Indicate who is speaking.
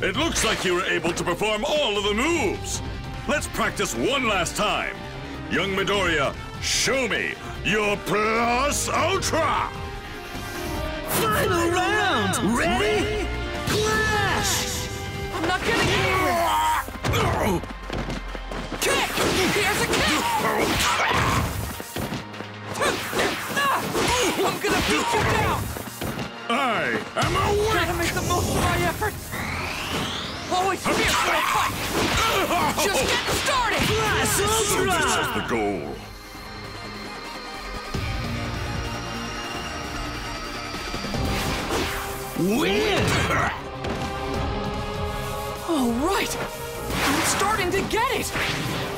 Speaker 1: It looks like you were able to perform all of the moves. Let's practice one last time. Young Midoriya, show me your Plus Ultra!
Speaker 2: Final round! Ready? Clash!
Speaker 3: I'm not getting anywhere! Kick! Here's a kick! I'm gonna beat you down!
Speaker 1: I am awake!
Speaker 3: Gotta make the most of my effort! Always fierce for a fight! Just getting started!
Speaker 2: Plus
Speaker 1: So this is
Speaker 2: Ultra!
Speaker 1: the goal.
Speaker 2: Win!
Speaker 3: All right! I'm starting to get it!